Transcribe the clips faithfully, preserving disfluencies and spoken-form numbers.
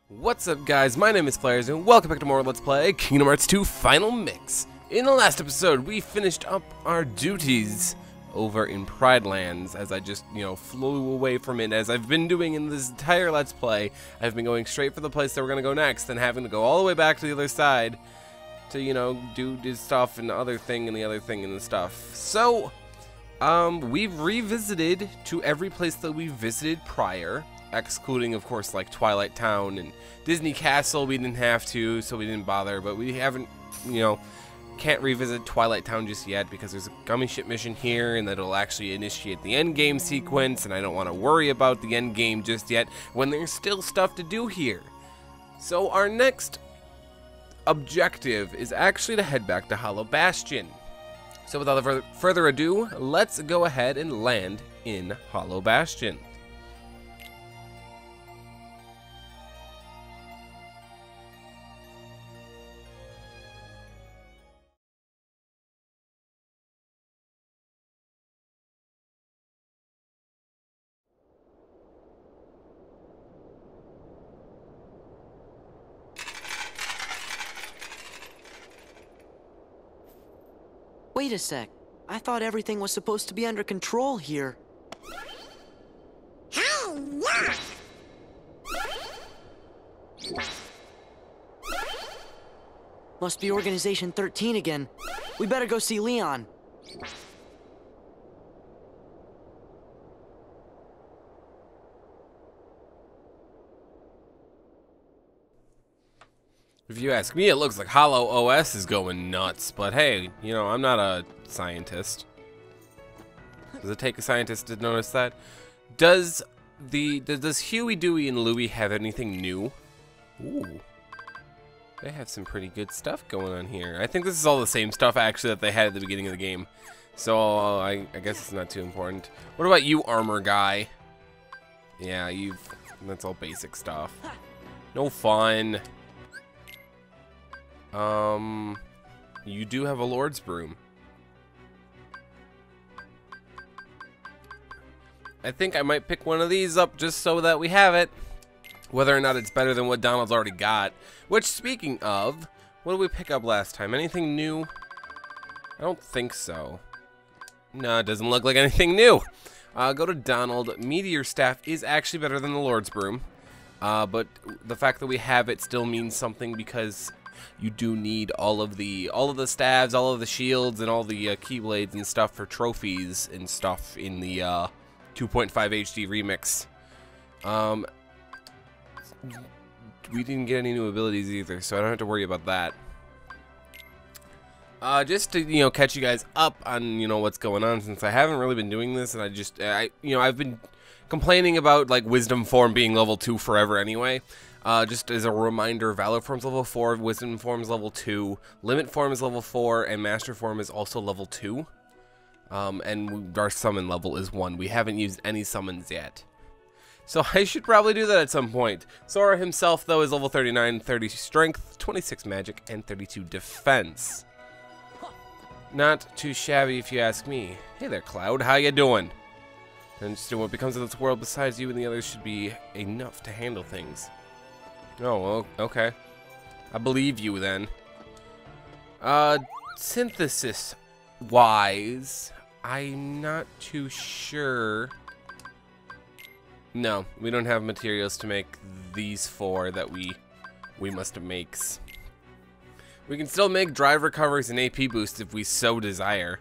What's up, guys? My name is Flares and welcome back to more Let's Play Kingdom Hearts two Final Mix. In the last episode, we finished up our duties over in Pride Lands as I just, you know, flew away from it as I've been doing in this entire Let's Play. I've been going straight for the place that we're going to go next and having to go all the way back to the other side to, you know, do this stuff and the other thing and the other thing and the stuff. So, um, we've revisited to every place that we visited prior. Excluding, of course, like Twilight Town and Disney Castle. We didn't have to, so we didn't bother. But we haven't, you know, can't revisit Twilight Town just yet because there's a gummy ship mission here, and that'll actually initiate the end game sequence. And I don't want to worry about the end game just yet when there's still stuff to do here. So our next objective is actually to head back to Hollow Bastion. So without further ado, let's go ahead and land in Hollow Bastion. Wait a sec. I thought everything was supposed to be under control here. Hell yeah! Must be Organization thirteen again. We better go see Leon. If you ask me, it looks like Hollow O S is going nuts, but hey, you know, I'm not a scientist. Does it take a scientist to notice that? Does the does Huey, Dewey, and Louie have anything new? Ooh, they have some pretty good stuff going on here. I think this is all the same stuff actually that they had at the beginning of the game, so uh, I, I guess it's not too important. What about you, armor guy? Yeah, you've that's all basic stuff. No fun. Um, you do have a Lord's Broom. I think I might pick one of these up just so that we have it. Whether or not it's better than what Donald's already got. Which, speaking of, what did we pick up last time? Anything new? I don't think so. No, it doesn't look like anything new. Uh, go to Donald. Meteor Staff is actually better than the Lord's Broom. Uh, but the fact that we have it still means something because you do need all of the all of the staves, all of the shields, and all the uh, keyblades and stuff for trophies and stuff in the uh, two point five H D remix. Um, we didn't get any new abilities either, so I don't have to worry about that. Uh, just to you know catch you guys up on you know what's going on, since I haven't really been doing this, and I just I you know I've been complaining about like Wisdom Form being level two forever anyway. Uh, just as a reminder, Valor Form's level four, Wisdom Form's level two, Limit Form is level four, and Master Form is also level two. Um, and our summon level is one. We haven't used any summons yet. So I should probably do that at some point. Sora himself, though, is level thirty-nine, thirty strength, twenty-six magic, and thirty-two defense. Not too shabby if you ask me. Hey there, Cloud, how you doing? And just what becomes of this world besides you and the others should be enough to handle things. Oh, well, okay. I believe you then. Uh, synthesis-wise, I'm not too sure. No, we don't have materials to make these four that we we must make. We can still make drive recovers and A P boosts if we so desire.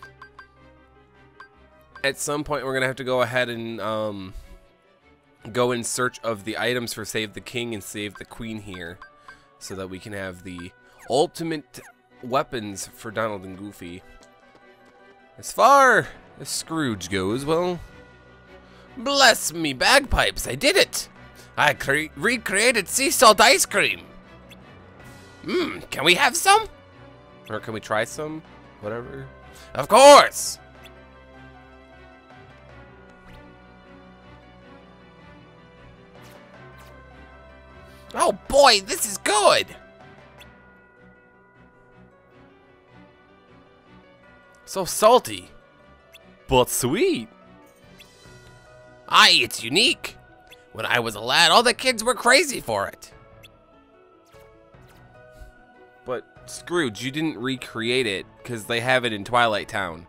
At some point, we're gonna have to go ahead and um. go in search of the items for Save the King and Save the Queen here, so that we can have the ultimate weapons for Donald and Goofy. As far as Scrooge goes, well, bless me bagpipes, I did it! I cre recreated sea salt ice cream! Mmm, can we have some? Or can we try some? Whatever. Of course! Oh boy, this is good! So salty, but sweet. Aye, it's unique. When I was a lad, all the kids were crazy for it. But Scrooge, you didn't recreate it because they have it in Twilight Town.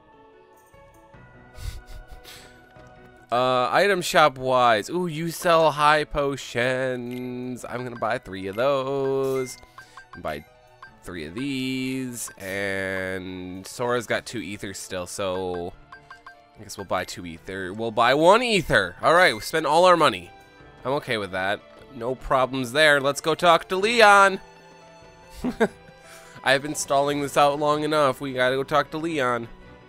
uh, item shop wise. Ooh, you sell high potions. I'm gonna buy three of those. Buy three of these. And Sora's got two ethers still, so I guess we'll buy two ether. We'll buy one ether. All right, we spent all our money. I'm okay with that. No problems there. Let's go talk to Leon. I've been stalling this out long enough. We gotta go talk to Leon.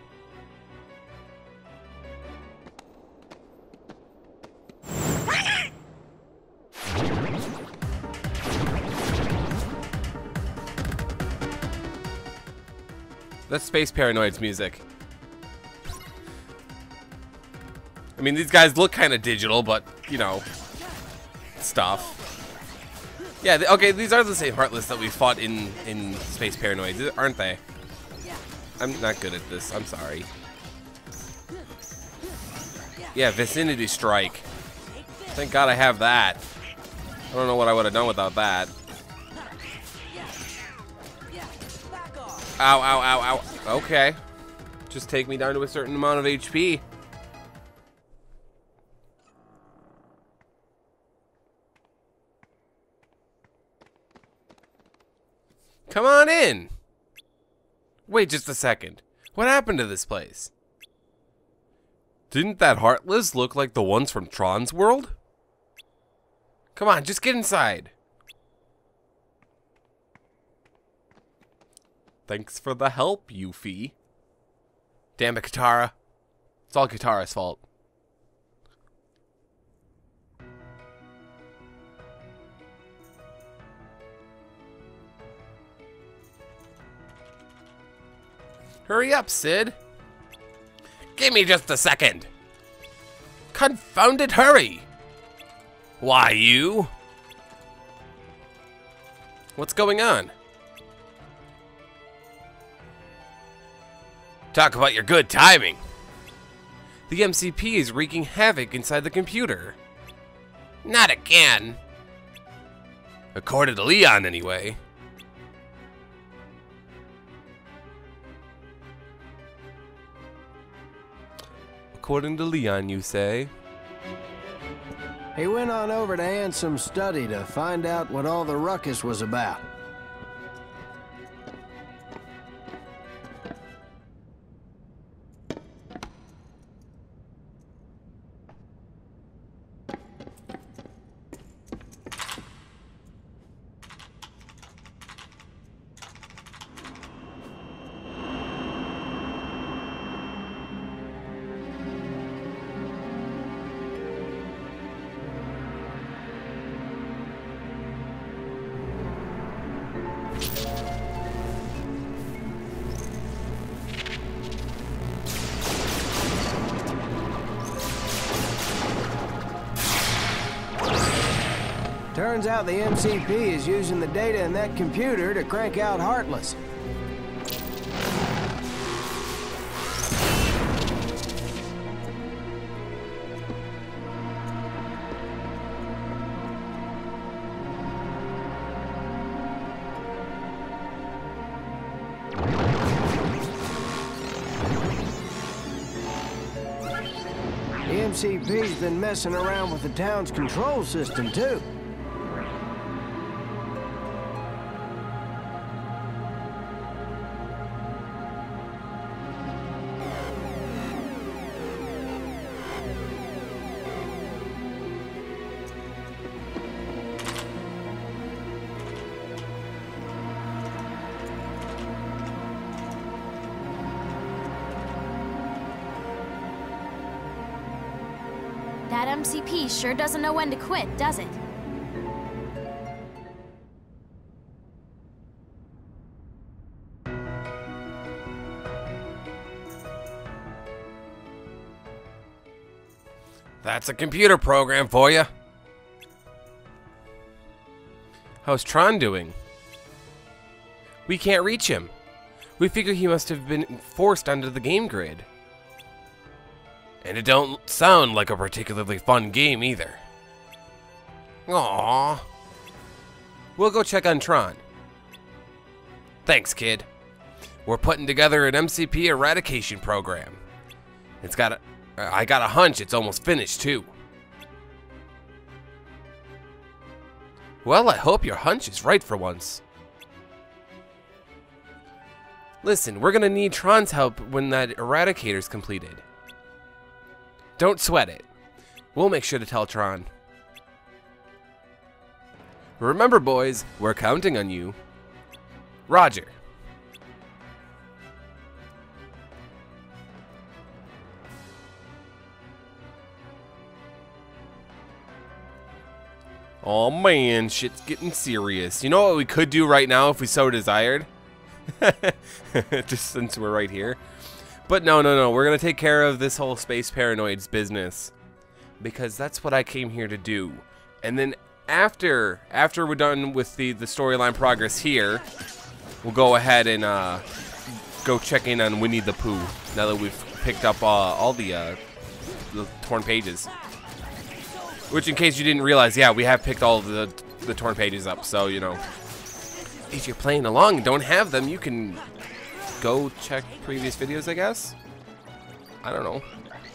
That's Space Paranoid's music. I mean, these guys look kind of digital, but, you know, stuff. Yeah, th okay, these are the same Heartless that we fought in, in Space Paranoid, aren't they? I'm not good at this, I'm sorry. Yeah, Vicinity Strike. Thank God I have that. I don't know what I would have done without that. Ow, ow, ow, ow. Okay. Just take me down to a certain amount of H P. Come on in. Wait just a second. What happened to this place? Didn't that Heartless look like the ones from Tron's world? Come on, just get inside. Thanks for the help, Yuffie. Damn it, Katara. It's all Katara's fault. Hurry up, Sid. Give me just a second. Confounded hurry. Why, you? What's going on? Talk about your good timing. The M C P is wreaking havoc inside the computer. Not again. According to Leon, anyway. According to Leon, you say? He went on over to Ansem's study to find out what all the ruckus was about. Turns out the M C P is using the data in that computer to crank out Heartless. The M C P's been messing around with the town's control system, too. That M C P sure doesn't know when to quit, does it? That's a computer program for you. How's Tron doing? We can't reach him. We figure he must have been forced onto the game grid. And it don't sound like a particularly fun game either. Aww. We'll go check on Tron. Thanks, kid. We're putting together an M C P eradication program. It's got a... I got a hunch it's almost finished, too. Well, I hope your hunch is right for once. Listen, we're gonna need Tron's help when that eradicator's completed. Don't sweat it. We'll make sure to tell Tron. Remember, boys, we're counting on you. Roger. Oh man, shit's getting serious. You know what we could do right now if we so desired? Just since we're right here. But no, no, no. We're going to take care of this whole Space Paranoids business. Because that's what I came here to do. And then after after we're done with the, the storyline progress here, we'll go ahead and uh, go check in on Winnie the Pooh. Now that we've picked up uh, all the, uh, the torn pages. Which, in case you didn't realize, yeah, we have picked all of the, the torn pages up. So, you know, if you're playing along and don't have them, you can go check previous videos, I guess. I don't know.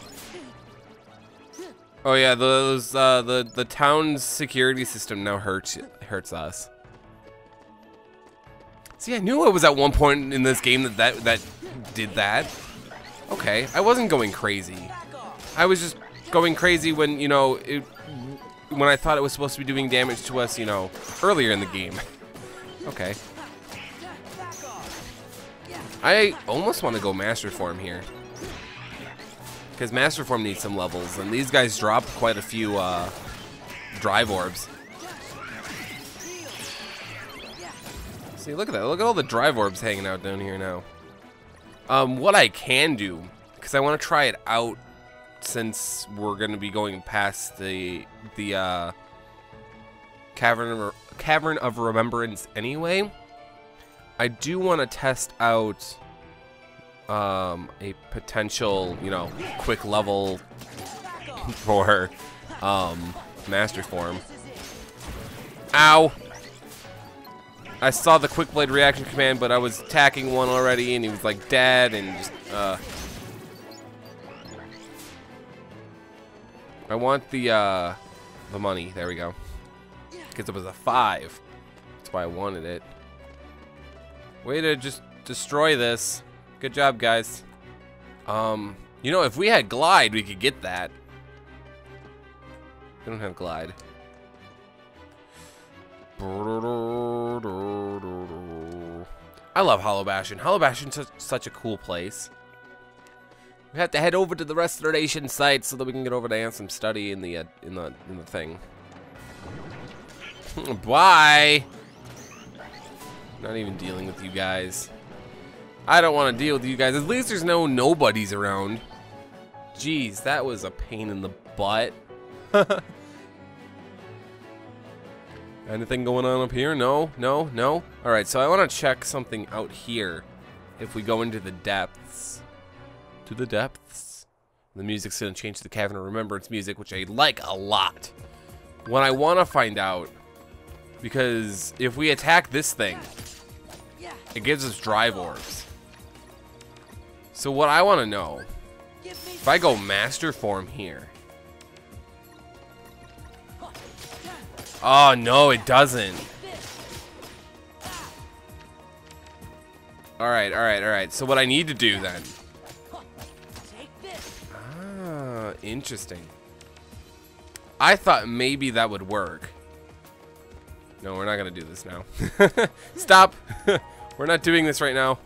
Oh yeah, those uh, the the town's security system now hurts hurts us. See, I knew it was at one point in this game that that that did that. Okay, I wasn't going crazy. I was just going crazy when, you know, it, when I thought it was supposed to be doing damage to us, you know, earlier in the game. Okay. I almost want to go Master Form here. Because Master Form needs some levels, and these guys drop quite a few uh, drive orbs. See, look at that. Look at all the drive orbs hanging out down here now. Um, what I can do, because I want to try it out since we're going to be going past the the uh, Cavern of, Cavern of Remembrance anyway, I do want to test out um, a potential, you know, quick level for um, Master Form. Ow! I saw the Quick Blade reaction command, but I was attacking one already, and he was like dead, and just, uh... I want the, uh, the money. There we go. Because it was a five. That's why I wanted it. Way to just destroy this. Good job, guys. Um, you know, if we had Glide, we could get that. We don't have Glide. I love Hollow Bastion. Hollow Bastion's such, such a cool place. We have to head over to the restoration site so that we can get over to Ansem Study in the uh, in the in the thing. Bye. Not even dealing with you guys. I don't want to deal with you guys. At least there's no nobodies around. Jeez, that was a pain in the butt. Anything going on up here? No, no, no. All right, so I want to check something out here. If we go into the depths. To the depths. The music's going to change to the Cavern of Remembrance music, which I like a lot. What I want to find out, because if we attack this thing, it gives us drive orbs. So what I want to know, if I go Master Form here. Oh, no, it doesn't. All right, all right, all right. So what I need to do then. Ah, interesting. I thought maybe that would work. No, we're not going to do this now. Stop. We're not doing this right now.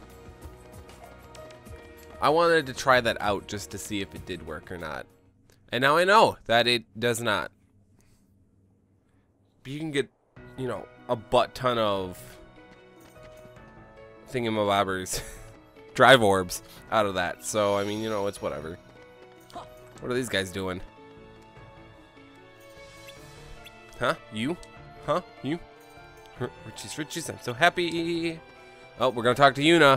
I wanted to try that out just to see if it did work or not. And now I know that it does not. You can get, you know, a butt ton of thingamabobbers, drive orbs out of that. So, I mean, you know, it's whatever. What are these guys doing? Huh? You? Huh? You? Riches, riches, I'm so happy. Oh, we're gonna talk to Yuna.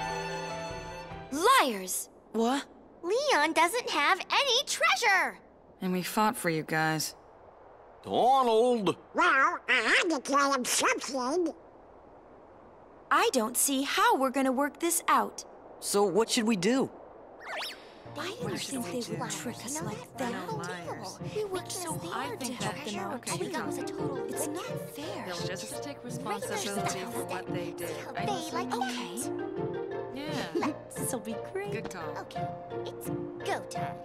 Liars! What? Leon doesn't have any treasure! And we fought for you guys. Donald! Well, I had to tell him something. I don't see how we're gonna work this out. So what should we do? I didn't think they would trick us like that. We worked so hard to help them out. Okay, you That was a total. It's not fair. They'll just take responsibility for what they did. I Okay. Yeah, This'll be great. good call. Okay, it's go time.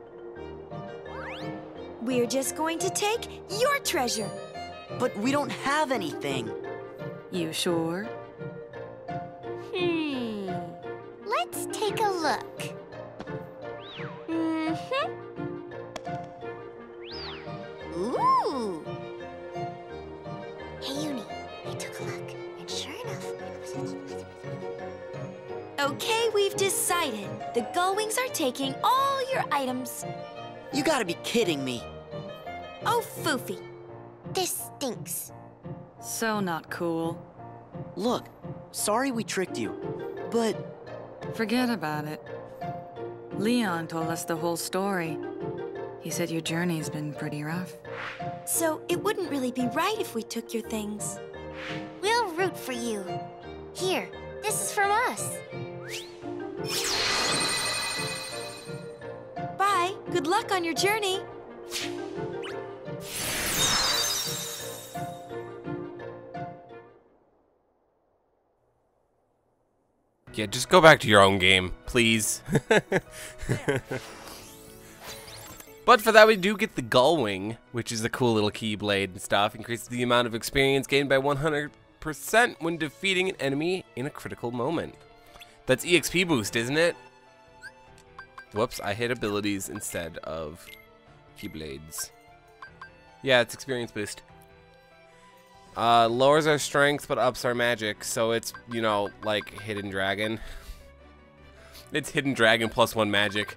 We're just going to take your treasure. But we don't have anything. You sure? Hmm. Let's take a look. Mm-hmm. Ooh. Hey, Uni. I took a look, and sure enough, Okay, we've decided. The Gullwings are taking all your items. You gotta be kidding me. Oh, Foofy. this stinks. So not cool. Look, sorry we tricked you, but Forget about it. Leon told us the whole story. He said your journey's been pretty rough. So it wouldn't really be right if we took your things. We'll root for you. Here, this is from us. Bye. Good luck on your journey. Yeah, just go back to your own game, please. But for that, we do get the Gullwing, which is a cool little keyblade and stuff. Increases the amount of experience gained by one hundred percent when defeating an enemy in a critical moment. That's E X P boost, isn't it? Whoops, I hit abilities instead of keyblades. Yeah, it's experience boost. Uh, lowers our strength, but ups our magic. So it's, you know, like Hidden Dragon. It's Hidden Dragon plus one magic.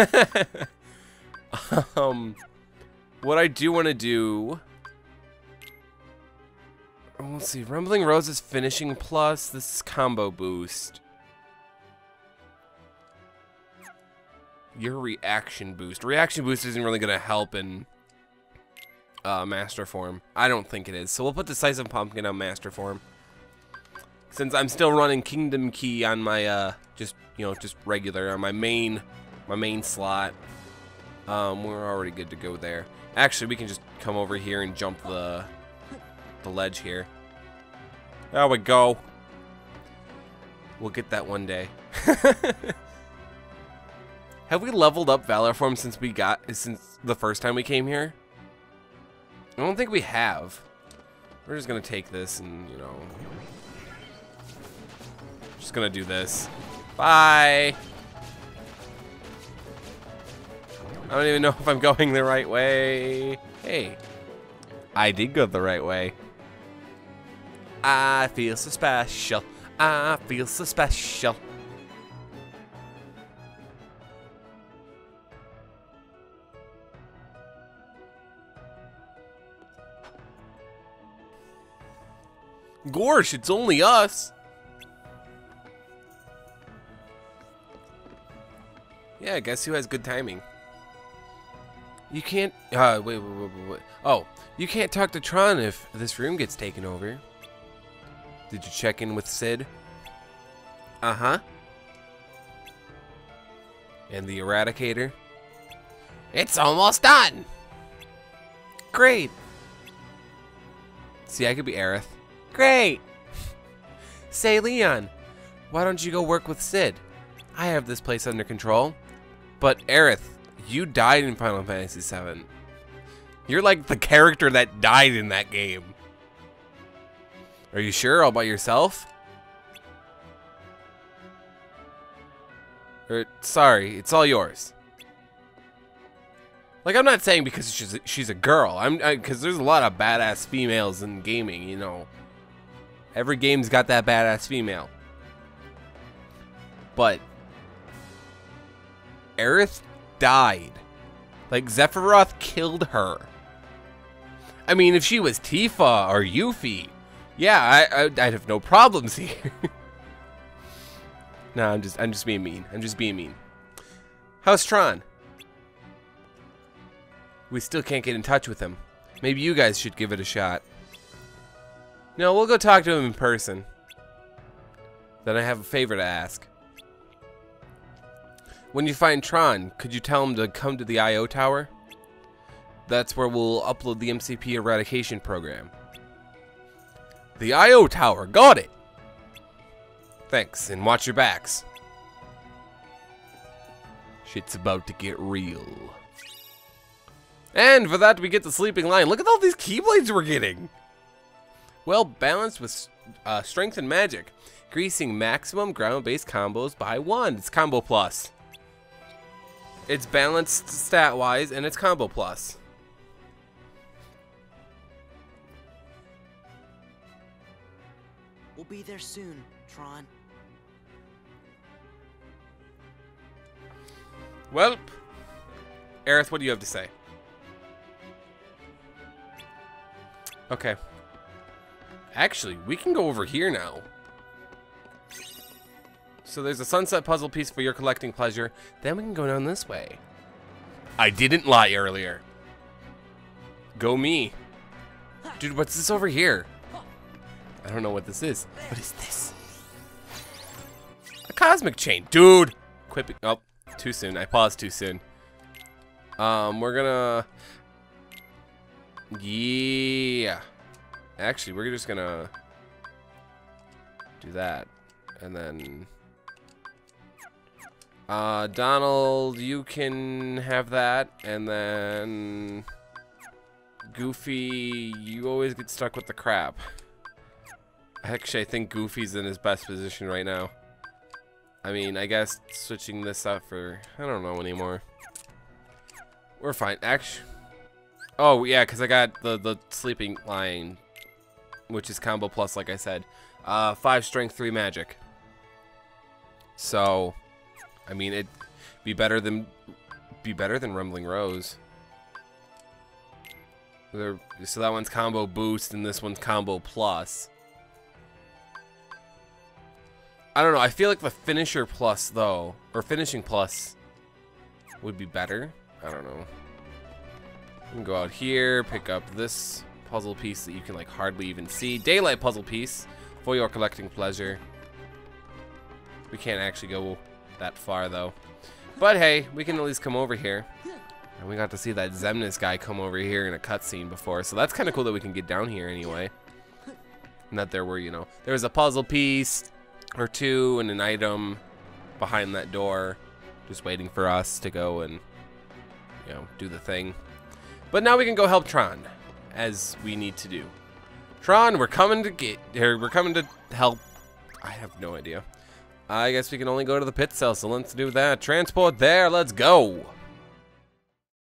um, what I do want to do... Let's see. Rumbling Roses finishing plus. This is combo boost. Your reaction boost. Reaction boost isn't really going to help in... Uh, master form. I don't think it is. So we'll put Decisive Pumpkin on master form. Since I'm still running Kingdom Key on my, uh, just, you know, just regular, on my main, my main slot. Um, we're already good to go there. Actually, we can just come over here and jump the, the ledge here. There we go. We'll get that one day. Have we leveled up Valor Form since we got, since the first time we came here? I don't think we have. We're just gonna take this and, you know, just gonna do this. Bye. I don't even know if I'm going the right way. Hey, I did go the right way. I feel so special. I feel so special. Gorsh, it's only us. Yeah, guess who has good timing? You can't, uh, wait, wait, wait, wait, wait. Oh, you can't talk to Tron if this room gets taken over. Did you check in with Sid? Uh-huh. And the Eradicator? It's almost done. Great. See, I could be Aerith. Great! Say, Leon, why don't you go work with Sid? I have this place under control. But Aerith, you died in Final Fantasy seven. You're like the character that died in that game. Are you sure all by yourself? Or, sorry, it's all yours. Like, I'm not saying because she's a, she's a girl. I'm because there's a lot of badass females in gaming, you know. Every game's got that badass female. But Aerith died. Like, Sephiroth killed her. I mean, if she was Tifa or Yuffie, yeah, I, I, I'd have no problems here. No, I'm just, I'm just being mean. I'm just being mean. How's Tron? We still can't get in touch with him. Maybe you guys should give it a shot. No, we'll go talk to him in person. Then I have a favor to ask. When you find Tron, could you tell him to come to the I O tower? That's where we'll upload the M C P eradication program. The I O tower, got it! Thanks, and watch your backs. Shit's about to get real. And for that, we get the sleeping lion. Look at all these keyblades we're getting. Well balanced with uh, strength and magic. Increasing maximum ground-based combos by one. It's combo plus. It's balanced stat-wise, and it's combo plus. We'll be there soon, Tron. Well, Aerith, what do you have to say? Okay. Actually, we can go over here now. So there's a sunset puzzle piece for your collecting pleasure. Then we can go down this way. I didn't lie earlier. Go me. Dude, what's this over here? I don't know what this is. What is this? A cosmic chain. Dude! Quit. Oh, too soon. I paused too soon. Um, we're gonna... Yeah. Actually, we're just gonna do that. And then... Uh, Donald, you can have that. And then... Goofy, you always get stuck with the crap. Actually, I think Goofy's in his best position right now. I mean, I guess switching this up for... I don't know anymore. We're fine. Actually... Oh, yeah, because I got the, the sleeping lion, which is combo plus, like I said. Uh, five strength, three magic. So, I mean, it'd be better than... Be better than Rumbling Rose. They're, so that one's combo boost, and this one's combo plus. I don't know. I feel like the finisher plus, though, or finishing plus, would be better. I don't know. You can go out here, pick up this puzzle piece that you can like hardly even see. Daylight puzzle piece for your collecting pleasure. We can't actually go that far, though. But hey, we can at least come over here. And we got to see that Xemnas guy come over here in a cutscene before, so that's kind of cool that we can get down here anyway. And that there were, you know, there was a puzzle piece or two and an item behind that door just waiting for us to go and, you know, do the thing. But now we can go help Tron, as we need to do. Tron, we're coming to get, or we're coming to help. I have no idea. I guess we can only go to the pit cell, so let's do that. Transport there, let's go.